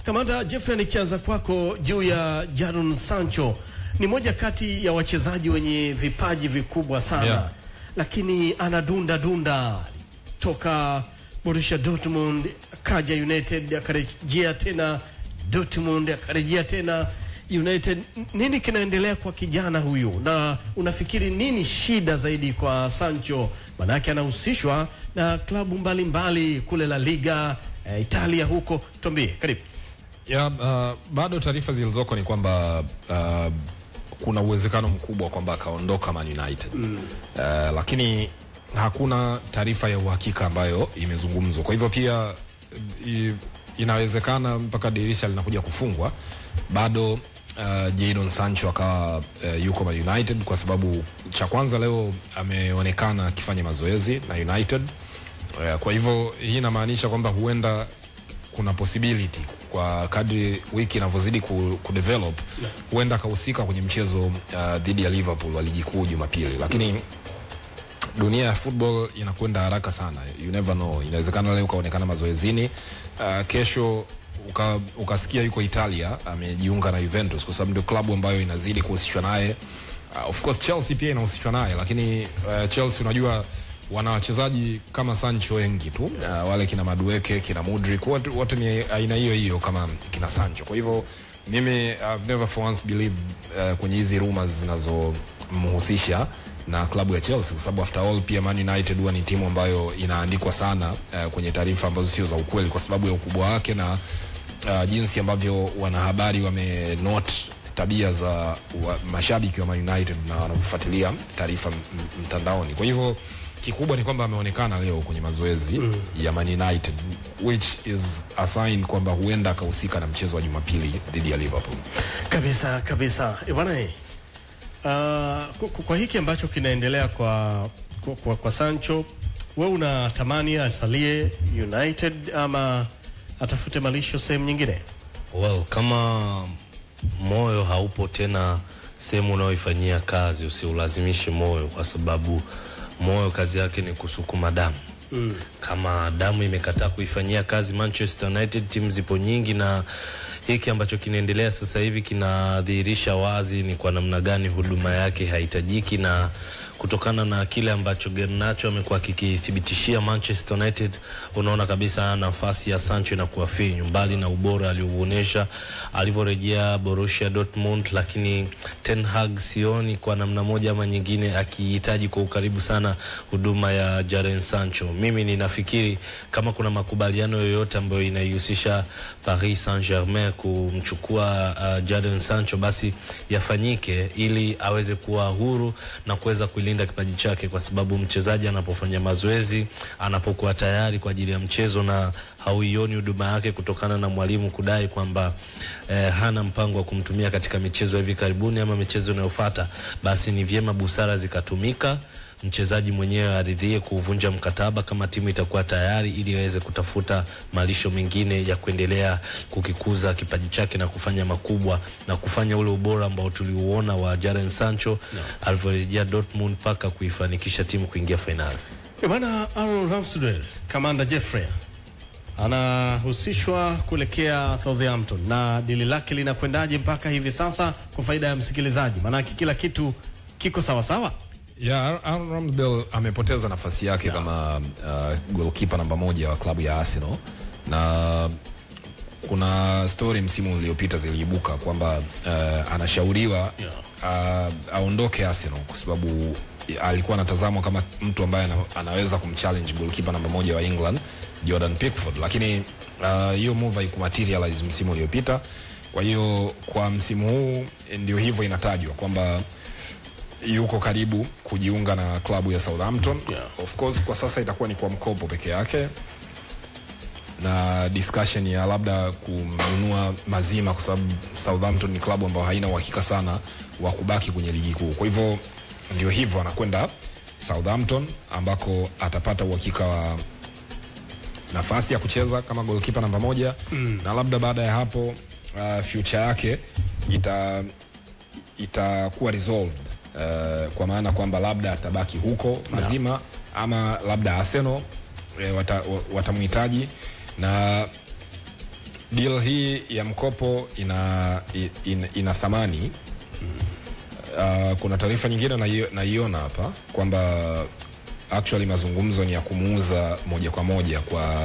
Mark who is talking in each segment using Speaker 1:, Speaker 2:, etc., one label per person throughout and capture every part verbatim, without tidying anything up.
Speaker 1: Kamanda Jeffrey, nikianza kwako juu ya Jadon Sancho, ni moja kati ya wachezaji wenye vipaji vikubwa sana, yeah. Lakini anadunda dunda toka Borussia Dortmund, akaja United, akarejea tena Dortmund, akarejea tena United. Nini kinaendelea kwa kijana huyu, na unafikiri nini shida zaidi kwa Sancho? Manake anahusishwa na klabu mbalimbali kule La Liga, eh, Italia huko. Tuambie, karibu.
Speaker 2: Ya, uh, bado taarifa zilizoko ni kwamba uh, kuna uwezekano mkubwa kwamba akaondoka Man United. Mm. Uh, lakini hakuna taarifa ya uhakika ambayo imezungumzwa. Kwa hivyo pia i, inawezekana mpaka dirisha linakuja kufungwa bado uh, Jadon Sancho akawa uh, yuko Man United, kwa sababu cha kwanza leo ameonekana akifanya mazoezi na United. Uh, kwa hivyo hii inamaanisha kwamba huenda kuna possibility kwa kadri wiki inavyozidi ku, ku develop, yeah. Huenda kahusika kwenye mchezo uh, dhidi ya Liverpool wa ligi kuu Jumapili. Lakini dunia ya football inakwenda haraka sana, you never know. Inawezekana leo kaonekana mazoezini, uh, kesho uka, ukasikia yuko Italia amejiunga na Juventus, kwa sababu ndio klabu ambayo inazidi kuhusishwa naye. Uh, of course Chelsea pia inahusishwa naye, lakini uh, Chelsea unajua wana wachezaji kama Sancho wengi tu, uh, wale kina Madueke, kina Mudryk, wote, wote ni aina hiyo hiyo kama kina Sancho. Kwa hivyo mimi I've never for once believed uh, kwenye hizi rumors zinazomhusisha na klabu ya Chelsea, kwa sababu after all pia Man United huwa ni timu ambayo inaandikwa sana uh, kwenye taarifa ambazo sio za ukweli, kwa sababu ya ukubwa wake na uh, jinsi ambavyo wanahabari wame note tabia za wa, mashabiki wa Man United na wanafuatilia taarifa mtandaoni. Kwa hivyo kikubwa ni kwamba ameonekana leo kwenye mazoezi mm. ya Man United, which is a sign kwamba huenda akahusika na mchezo wa Jumapili dhidi ya Liverpool.
Speaker 1: Kabisa kabisa. Bwana, uh, kwa hiki ambacho kinaendelea kwa, kwa kwa kwa Sancho, wewe unatamani asalie United ama atafute malisho sehemu nyingine?
Speaker 3: Well, kama moyo haupo tena sehemu unaoifanyia kazi, usiulazimishe moyo, kwa sababu moyo kazi yake ni kusukuma damu. Mm. Kama damu imekataa kuifanyia kazi Manchester United, timu zipo nyingi, na hiki ambacho kinaendelea sasa hivi kinadhihirisha wazi ni kwa namna gani huduma yake haitajiki, na kutokana na kile ambacho Garnacho amekuwa kikithibitishia Manchester United, unaona kabisa nafasi ya Sancho inakuwa finyu, mbali na ubora aliouonesha alivyorejea Borussia Dortmund. Lakini Ten Hag sioni kwa namna moja ama nyingine akihitaji kwa ukaribu sana huduma ya Jadon Sancho. Mimi ninafikiri kama kuna makubaliano yoyote ambayo inaihusisha Paris Saint-Germain kumchukua uh, Jadon Sancho, basi yafanyike ili aweze kuwa huru na kuweza kulinda kipaji chake, kwa sababu mchezaji anapofanya mazoezi, anapokuwa tayari kwa ajili ya mchezo na hauioni huduma yake kutokana na mwalimu kudai kwamba eh, hana mpango wa kumtumia katika michezo hivi karibuni ama michezo inayofuata, basi ni vyema busara zikatumika, mchezaji mwenyewe aridhie kuvunja mkataba kama timu itakuwa tayari, ili aweze kutafuta malisho mengine ya kuendelea kukikuza kipaji chake na kufanya makubwa na kufanya ule ubora ambao tuliuona wa Jadon Sancho no. alivyorejea Dortmund paka kuifanikisha timu kuingia finali.
Speaker 1: Bwana Aaron Ramsdale, Kamanda Jeffrey anahusishwa kuelekea Southampton, na dili lake linakwendaje mpaka hivi sasa kwa faida ya msikilizaji? Maana kila kitu kiko sawa sawa.
Speaker 2: Yeah, Aaron Ramsdale amepoteza nafasi yake yeah. kama uh, goalkeeper namba moja wa klabu ya Arsenal, na kuna story msimu uliopita ziliibuka kwamba uh, anashauriwa yeah. uh, aondoke Arsenal kwa sababu alikuwa anatazamwa kama mtu ambaye anaweza kumchallenge goalkeeper namba moja wa England Jordan Pickford, lakini hiyo uh, move haikumaterialize msimu uliopita. Kwa hiyo kwa msimu huu ndio hivyo inatajwa kwamba yuko karibu kujiunga na klabu ya Southampton. Yeah. Of course kwa sasa itakuwa ni kwa mkopo peke yake, na discussion ya labda kumnunua mazima, kwa sababu Southampton ni klabu ambayo haina uhakika sana wa kubaki kwenye ligi kuu. Kwa hivyo ndio hivyo anakwenda Southampton, ambako atapata uhakika wa nafasi ya kucheza kama goalkeeper namba moja. Mm. Na labda baada ya hapo uh, future yake ita itakuwa resolved. Uh, kwa maana kwamba labda atabaki huko mazima no. ama labda Arsenal e, wata, watamhitaji, na deal hii ya mkopo ina ina, ina thamani. Uh, kuna taarifa nyingine naiona hapa kwamba actually mazungumzo ni ya kumuuza moja kwa moja kwa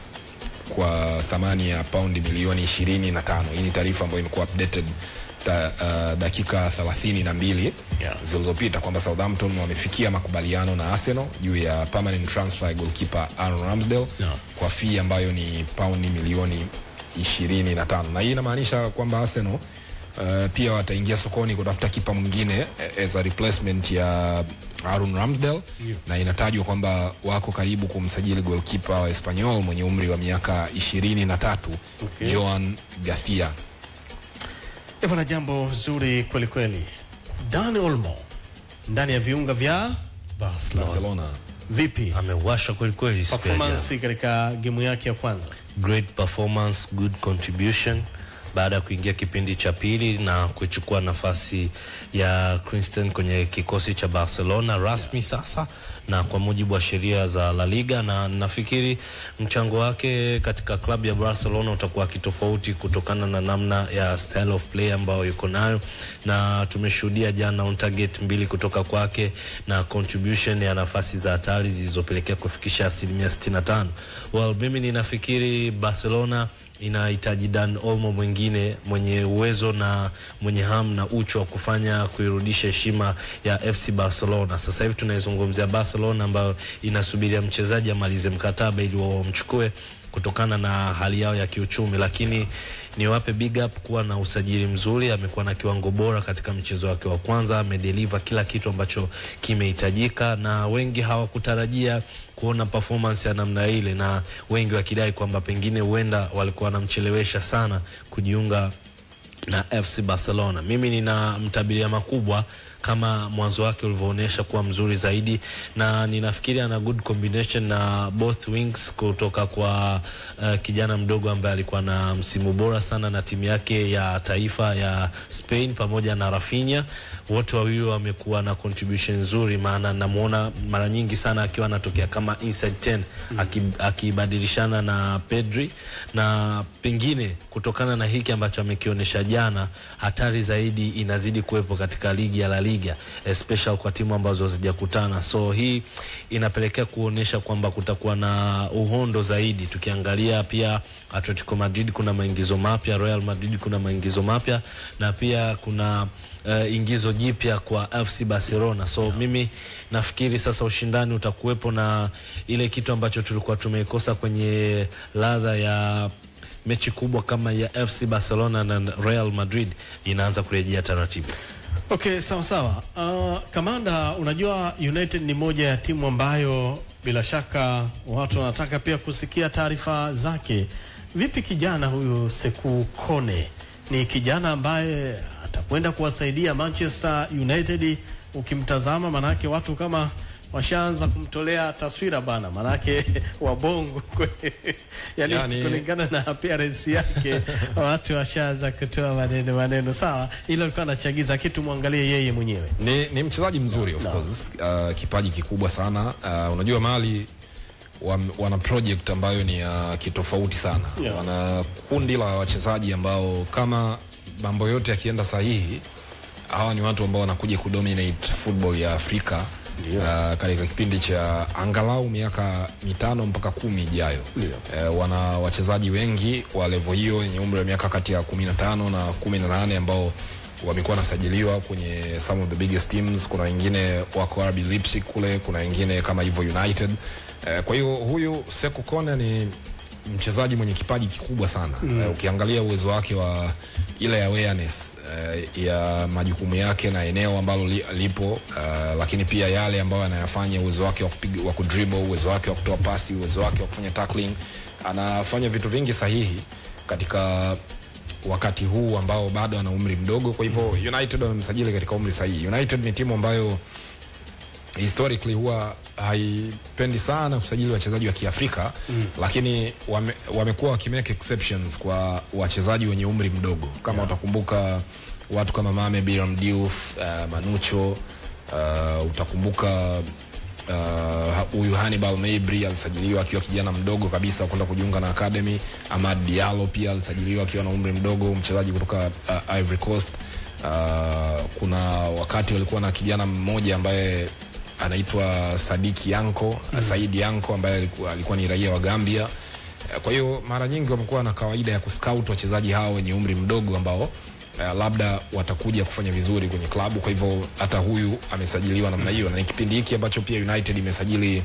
Speaker 2: kwa thamani ya paundi milioni ishirini na tano. Hii ni taarifa ambayo imekuwa updated ta, uh, dakika thelathini na mbili yeah. zilizopita kwamba Southampton wamefikia makubaliano na Arsenal juu ya permanent transfer goalkeeper Aaron Ramsdale yeah. kwa fee ambayo ni paundi milioni ishirini na tano. Na hii inamaanisha kwamba Arsenal Uh, pia wataingia sokoni kutafuta kipa mwingine as a replacement ya Aaron Ramsdale yeah. na inatajwa kwamba wako karibu kumsajili goalkeeper wa Espanyol mwenye umri wa miaka ishirini na tatu okay. Joan Garcia.
Speaker 1: Hivyo na jambo zuri kweli kweli. Dani Olmo ndani ya viunga vya
Speaker 3: Barcelona.
Speaker 2: Barcelona.
Speaker 1: Vipi?
Speaker 3: Amewasha kweli kweli.
Speaker 1: Performance katika game yake ya kwanza.
Speaker 3: Great performance, good contribution. Baada ya kuingia kipindi cha pili na kuchukua nafasi ya Christensen kwenye kikosi cha Barcelona rasmi sasa na kwa mujibu wa sheria za La Liga, na nafikiri mchango wake katika klabu ya Barcelona utakuwa kitofauti kutokana na namna ya style of play ambayo yuko nayo, na tumeshuhudia jana on target mbili kutoka kwake na contribution ya nafasi za hatari zilizopelekea kufikisha asilimia sitini na tano. Well, mimi ninafikiri Barcelona inahitaji Dan Olmo mwingine mwenye uwezo na mwenye hamu na uchu wa kufanya kuirudisha heshima ya F C Barcelona. Sasa hivi tunaizungumzia Barcelona ambayo inasubiria mchezaji amalize mkataba ili wamchukue kutokana na hali yao ya kiuchumi, lakini niwape big up kuwa na usajili mzuri. Amekuwa na kiwango bora katika mchezo wake wa kwanza, amedeliver kila kitu ambacho kimehitajika, na wengi hawakutarajia kuona performance ya namna ile, na wengi wakidai kwamba pengine huenda walikuwa wanamchelewesha sana kujiunga na F C Barcelona. Mimi nina mtabiria makubwa kama mwanzo wake ulivyoonyesha kuwa mzuri zaidi, na ninafikiri ana good combination na both wings kutoka kwa uh, kijana mdogo ambaye alikuwa na msimu bora sana na timu yake ya taifa ya Spain pamoja na Rafinha. Wote wawili wamekuwa na contribution nzuri, maana namuona mara nyingi sana akiwa anatokea kama inside ten mm. akibadilishana na Pedri, na pengine kutokana na hiki ambacho amekionyesha jana, hatari zaidi inazidi kuwepo katika ligi ya La Liga, especially kwa timu ambazo hazijakutana. So hii inapelekea kuonesha kwamba kutakuwa na uhondo zaidi. Tukiangalia pia Atletico Madrid kuna maingizo mapya, Real Madrid kuna maingizo mapya, na pia kuna uh, ingizo jipya kwa F C Barcelona. So yeah. mimi nafikiri sasa ushindani utakuwepo, na ile kitu ambacho tulikuwa tumeikosa kwenye ladha ya mechi kubwa kama ya F C Barcelona na Real Madrid inaanza kurejea taratibu.
Speaker 1: Okay, sawa sawa. Uh, Kamanda, unajua United ni moja ya timu ambayo bila shaka watu wanataka pia kusikia taarifa zake. Vipi kijana huyu Sekou Kone? Ni kijana ambaye atakwenda kuwasaidia Manchester United. Ukimtazama manake watu kama washaanza kumtolea taswira bana, manake wabongo yani, yani kulingana na appearance yake watu washaanza kutoa maneno maneno. Sawa, ile alikuwa anachagiza kitu, muangalie yeye mwenyewe.
Speaker 2: Ni, ni mchezaji mzuri of no. course, uh, kipaji kikubwa sana. Uh, unajua Mali wana project ambayo ni ya uh, kitofauti sana. Yeah. Wana kundi la wachezaji ambao kama mambo yote yakienda sahihi, hawa ni watu ambao wanakuja kudominate football ya Afrika. Uh, katika kipindi cha angalau miaka mitano mpaka kumi ijayo. Uh, wana wachezaji wengi wa level hiyo wenye umri wa miaka kati ya kumi na tano na kumi na nane ambao wamekuwa nasajiliwa kwenye some of the biggest teams. Kuna wengine wako R B Leipzig kule, kuna wengine kama hivyo United. Uh, kwa hiyo huyu Sekou Kone ni mchezaji mwenye kipaji kikubwa sana. Mm. Uh, ukiangalia uwezo wake wa ile awareness uh, ya majukumu yake na eneo ambalo li, lipo uh, lakini pia yale ambayo anayafanya, uwezo wake wa kupiga, wa kudribble, uwezo wake wa kutoa pasi, uwezo wake wa kufanya tackling, anafanya vitu vingi sahihi katika wakati huu ambao bado ana umri mdogo. Kwa hivyo United wamemsajili katika umri sahihi. United ni timu ambayo historically huwa haipendi sana kusajili wachezaji wa Kiafrika. Mm. Lakini wame, wamekuwa wakimake exceptions kwa wachezaji wenye umri mdogo. Kama yeah. utakumbuka watu kama Mame Biram Diouf, uh, Manucho, uh, utakumbuka huyu uh, Hannibal Mejbri alisajiliwa akiwa kijana mdogo kabisa kwenda kujiunga na academy. Amad Diallo pia alisajiliwa akiwa na umri mdogo, mchezaji kutoka uh, Ivory Coast. Uh, kuna wakati walikuwa na kijana mmoja ambaye anaitwa Sadiki Yanko, mm. Saidi Yanko ambaye alikuwa, alikuwa ni raia wa Gambia. Kwa hiyo mara nyingi wamekuwa na kawaida ya kuscout wachezaji hao wenye umri mdogo ambao uh, labda watakuja kufanya vizuri kwenye klabu. Kwa hivyo hata huyu amesajiliwa namna hiyo, na ni kipindi hiki ambacho pia United imesajili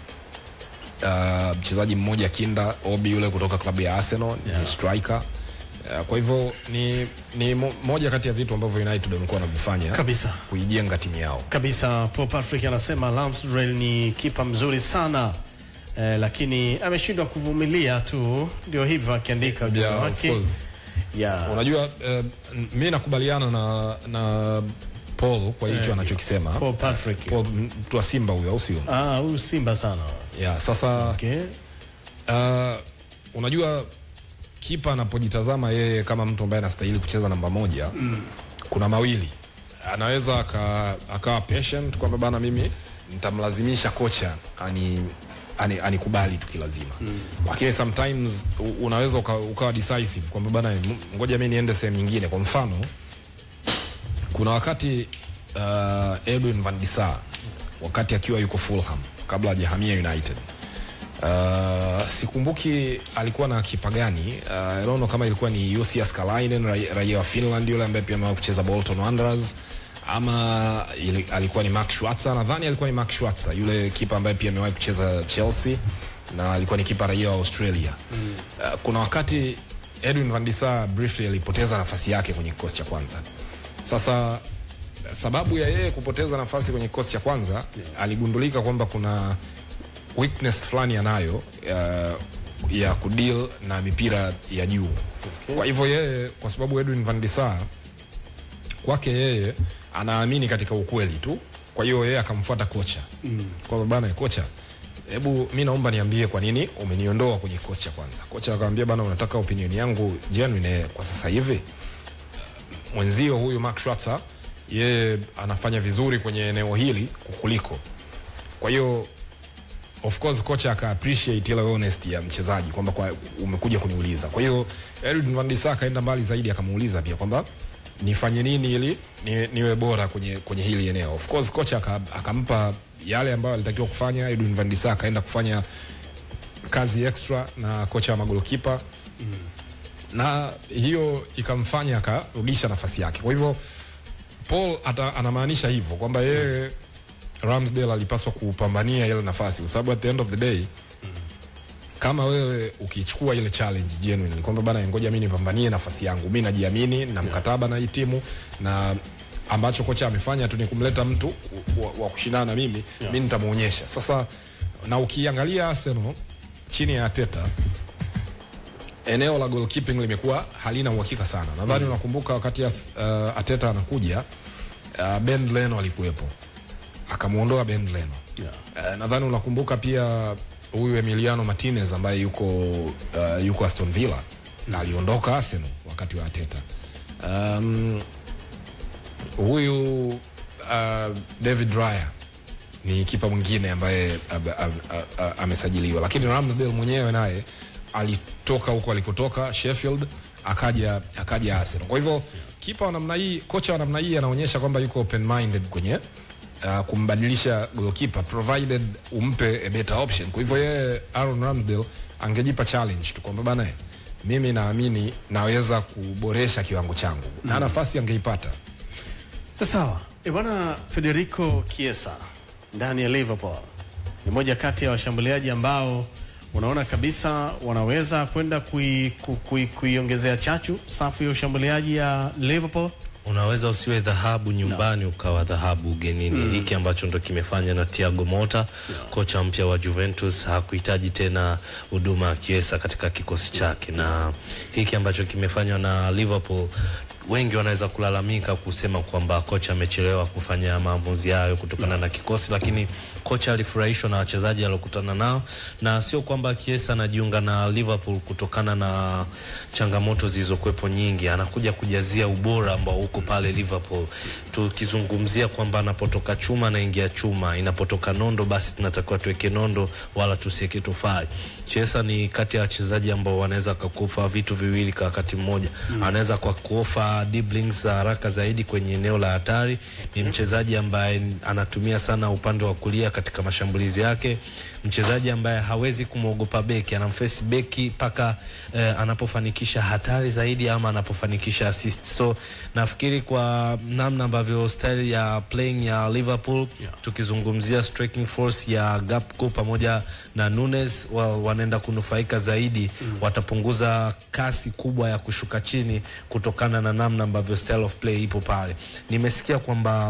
Speaker 2: uh, mchezaji mmoja kinda Obi yule kutoka klabu ya Arsenal, yeah. Ni striker. Uh, kwa hivyo ni ni mo, moja kati ya vitu ambavyo United wamekuwa wanavifanya
Speaker 1: kabisa
Speaker 2: kuijenga timu yao.
Speaker 1: Kabisa. Paul Patrick anasema Ramsdale ni kipa mzuri sana. Eh, lakini ameshindwa kuvumilia tu, ndio hivyo akiandika ujumbe
Speaker 2: yeah,
Speaker 1: wake.
Speaker 2: Of course. Yeah. Unajua uh, mimi nakubaliana na na Paul kwa hicho yeah, anachokisema.
Speaker 1: Paul Patrick.
Speaker 2: Paul mtu wa Simba huyo au sio?
Speaker 1: Ah, huyu Simba sana.
Speaker 2: Yeah, sasa
Speaker 1: okay.
Speaker 2: Uh, unajua kipa anapojitazama yeye kama mtu ambaye anastahili kucheza namba moja, mm. kuna mawili. Anaweza akawa patient kwamba bana mimi nitamlazimisha kocha ani ani anikubali tukilazima. Mm. Lakini sometimes unaweza ukawa uka decisive kwamba bana ngoja mimi niende sehemu nyingine. Kwa mfano kuna wakati uh, Edwin van der Sar wakati akiwa yuko Fulham kabla hajahamia United. Uh, sikumbuki alikuwa na kipa gani. Uh, I don't know kama ilikuwa ni Jussi Jokelainen raia wa Finland yule ambaye pia amewahi kucheza Bolton Wanderers, ama ili, alikuwa ni Mark Schwarzer. Nadhani alikuwa ni Mark Schwarzer yule kipa ambaye pia amewahi kucheza Chelsea na alikuwa ni kipa raia wa Australia. Mm. Uh, kuna wakati Edwin van der Sar briefly alipoteza nafasi yake kwenye kikosi cha kwanza. Sasa sababu ya yeye kupoteza nafasi kwenye kikosi cha kwanza, yeah. aligundulika kwamba kuna weakness fulani anayo ya, ya kudeal na mipira ya juu. Okay. Kwa hivyo yeye, kwa sababu Edwin van der Sar kwake yeye anaamini katika ukweli tu, kwa hiyo yeye akamfuata kocha. Mm. Kwa bana kocha, hebu mimi naomba niambie kwa nini umeniondoa kwenye kikosi cha kwanza. Kocha akamwambia bana, unataka opinion yangu genuine kwa sasa hivi? Mwenzio huyu Mark Schwarzer yeye anafanya vizuri kwenye eneo hili kukuliko. Kwa hiyo of course kocha aka appreciate ile honesty ya mchezaji kwamba kwa umekuja kuniuliza. Kwa hiyo Edwin van der Sar kaenda mbali zaidi akamuuliza pia kwamba nifanye nini ili ni, niwe bora kwenye kwenye hili eneo. Of course kocha akampa yale ambayo alitakiwa kufanya. Edwin van der Sar kaenda kufanya kazi extra na kocha wa magolikipa. Mm. Na hiyo ikamfanya akarudisha nafasi yake. Kwa hivyo Paul ata, anamaanisha hivyo kwamba yeye Ramsdale alipaswa kupambania ile nafasi, kwa sababu at the end of the day, mm. kama wewe ukichukua ile challenge genuine kwamba bana ngoja mimi nipambanie nafasi yangu, mimi najiamini na mkataba na hii timu, na ambacho kocha amefanya tu ni kumleta mtu wa, wa kushindana na mimi, yeah. mimi nitamuonyesha. Sasa na ukiangalia Arsenal chini ya Arteta, eneo la goalkeeping limekuwa halina uhakika sana. Nadhani mm. unakumbuka wakati ya uh, Arteta anakuja, uh, Ben Leno alikuwepo, akamuondoa Ben Leno. Yeah. Uh, nadhani unakumbuka pia huyu Emiliano Martinez ambaye yuko uh, yuko Aston Villa na aliondoka Arsenal wakati wa Arteta. Um, huyu uh, David Raya ni kipa mwingine ambaye amesajiliwa, lakini Ramsdale mwenyewe naye alitoka huko alikotoka Sheffield akaja akaja Arsenal. Kwa hivyo kipa wa namna hii, kocha wa namna hii anaonyesha kwamba yuko open minded kwenye uh, kumbadilisha goalkeeper provided umpe a better option. Kwa hivyo yeye Aaron Ramsdale angejipa challenge tu kwamba bana mimi naamini naweza kuboresha kiwango changu, mm. na nafasi angeipata.
Speaker 1: Sawa. E bwana, Federico Chiesa ndani ya Liverpool ni moja kati ya washambuliaji ambao unaona kabisa wanaweza kwenda kuiongezea kui, kui chachu safu ya ushambuliaji ya Liverpool.
Speaker 3: Unaweza usiwe dhahabu nyumbani, no. ukawa dhahabu ugenini. Mm. Hiki ambacho ndo kimefanya na Thiago Motta, no. kocha mpya wa Juventus, hakuhitaji tena huduma ya Chiesa katika kikosi chake, na hiki ambacho kimefanywa na Liverpool wengi wanaweza kulalamika kusema kwamba kocha amechelewa kufanya maamuzi hayo kutokana na kikosi, lakini kocha alifurahishwa na wachezaji alokutana nao, na sio kwamba Chiesa anajiunga na Liverpool kutokana na changamoto zilizokuepo nyingi. Anakuja kujazia ubora ambao uko pale Liverpool. Tukizungumzia kwamba anapotoka chuma na ingia chuma, inapotoka nondo basi tunatakiwa tuweke nondo wala tusiweke tofali. Chiesa ni kati ya wachezaji ambao wanaweza kukupa vitu viwili kwa wakati mmoja. Mm. Anaweza kwa kuofa dribblings za haraka zaidi kwenye eneo la hatari. Ni mchezaji ambaye anatumia sana upande wa kulia katika mashambulizi yake. Mchezaji ambaye hawezi kumwogopa beki, anamface beki paka eh, anapofanikisha hatari zaidi ama anapofanikisha assist. So nafikiri kwa namna ambavyo style ya playing ya Liverpool, yeah, tukizungumzia striking force ya Gakpo pamoja na Nunes, wa, wanaenda kunufaika zaidi. Mm. Watapunguza kasi kubwa ya kushuka chini kutokana na namna ambavyo style of play ipo pale. Nimesikia kwamba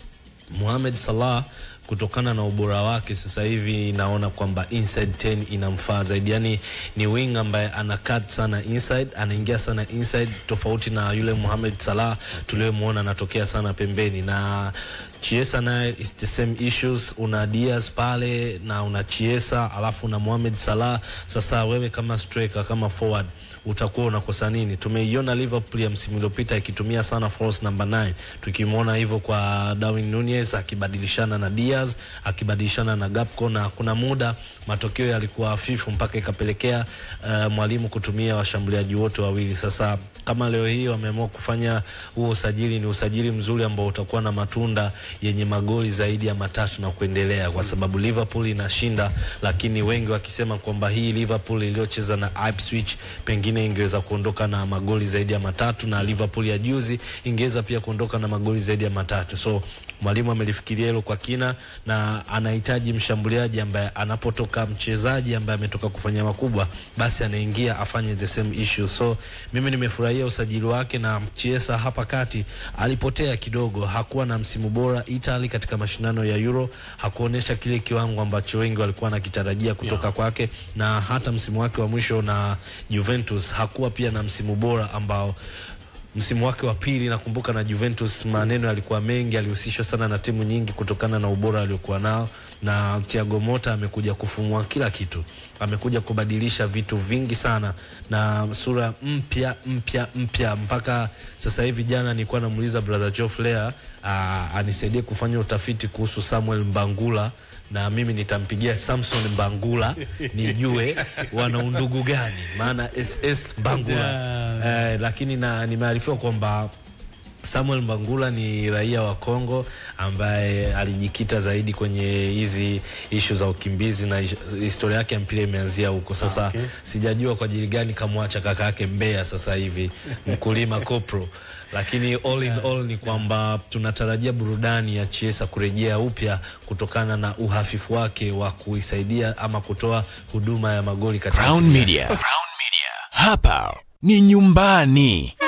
Speaker 3: Mohamed Salah kutokana na ubora wake sasa hivi naona kwamba inside ten inamfaa zaidi. Yani ni wing ambaye ana cut sana inside, anaingia sana inside, tofauti na yule Mohamed Salah tuliyemuona anatokea sana pembeni. Na Chiesa naye is the same issues. Una Diaz pale na una Chiesa alafu na Mohamed Salah. Sasa wewe kama striker, kama forward, utakuwa unakosa nini? Tumeiona Liverpool ya msimu uliopita ikitumia sana false number nine. Tukimuona hivyo kwa Darwin Nunez akibadilishana na Diaz, akibadilishana na Gakpo, na kuna muda matokeo yalikuwa hafifu mpaka ikapelekea uh, mwalimu kutumia washambuliaji wote wawili. Sasa kama leo hii wameamua kufanya huo usajili, ni usajili mzuri ambao utakuwa na matunda yenye magoli zaidi ya matatu na kuendelea, kwa sababu Liverpool inashinda, lakini wengi wakisema kwamba hii Liverpool iliyocheza na Ipswich pengine ingeweza kuondoka na magoli zaidi ya matatu, na Liverpool ya juzi ingeweza pia kuondoka na magoli zaidi ya matatu. So mwalimu amelifikiria hilo kwa kina, na anahitaji mshambuliaji ambaye anapotoka mchezaji ambaye ametoka kufanya makubwa, basi anaingia afanye the same issue. So mimi nimefurahia usajili wake. Na Chiesa hapa kati alipotea kidogo, hakuwa na msimu bora Italy katika mashindano ya Euro, hakuonesha kile kiwango ambacho wengi walikuwa nakitarajia kutoka, yeah, kwake, na hata msimu wake wa mwisho na Juventus hakuwa pia na msimu bora ambao msimu wake wa pili nakumbuka na Juventus maneno yalikuwa mengi, alihusishwa sana na timu nyingi kutokana na ubora aliokuwa nao. Na Thiago Motta amekuja kufumua kila kitu, amekuja kubadilisha vitu vingi sana na sura mpya mpya mpya. Mpaka sasa hivi jana nilikuwa namuuliza brother Joe Flair anisaidie kufanya utafiti kuhusu Samuel Mbangula, na mimi nitampigia Samson Mbangula nijue wana undugu gani, maana S S Mbangula. Eh, lakini na nimearifiwa kwamba Samuel Mbangula ni raia wa Kongo ambaye alijikita zaidi kwenye hizi issue za ukimbizi, na historia yake ya mpira imeanzia huko. Sasa okay, sijajua kwa ajili gani kamwacha kaka yake Mbeya sasa hivi mkulima Kopro. Lakini all in all ni kwamba tunatarajia burudani ya Chiesa kurejea upya kutokana na uhafifu wake wa kuisaidia ama kutoa huduma ya magoli katika
Speaker 4: Crown Media. Crown Media. Hapa ni nyumbani.